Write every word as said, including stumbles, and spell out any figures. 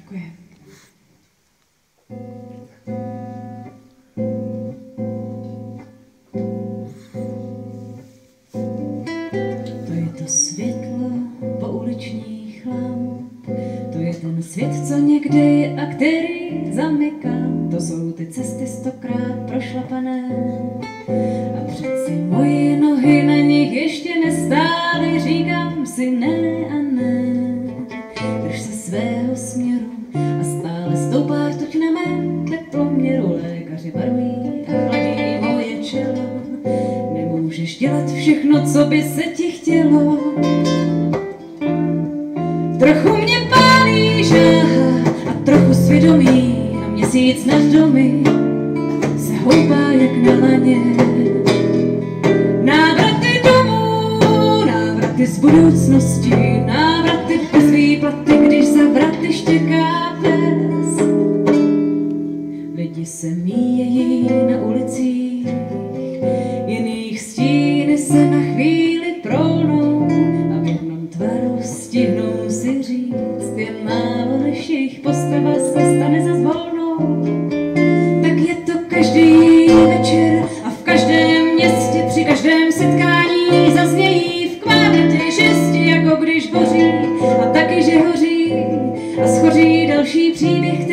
Děkuji. To je to světlo pouličních lamp, to je ten svět, co někde je a který zamykám. To jsou ty cesty stokrát prošlapané a přeci moje nohy na nich ještě nestály. Říkám si ne a ne, drž se svého směru a stále stoupá rtuť na mém teploměru. Lékaři varují a chladí moje čelo, nemůžeš dělat všechno, co by se ti chtělo. Trochu mě pálí žáha a trochu svědomí a měsíc nad domy se houpá jak na laně. Návraty domů, návraty z budoucnosti, návraty bez výplaty, když za vraty štěká pes. Lidi se míjejí na ulicích, jiných stíny se na chvíli prolnou a v jednom tvaru stihnou si říct jen málo, než jejich postava se stane zas volnou. Tak je to každý večer a v každém městě, při každém setkání zaznějí v kvádratě šesti, jako když hoří a taky, že hoří a schoří další příběh,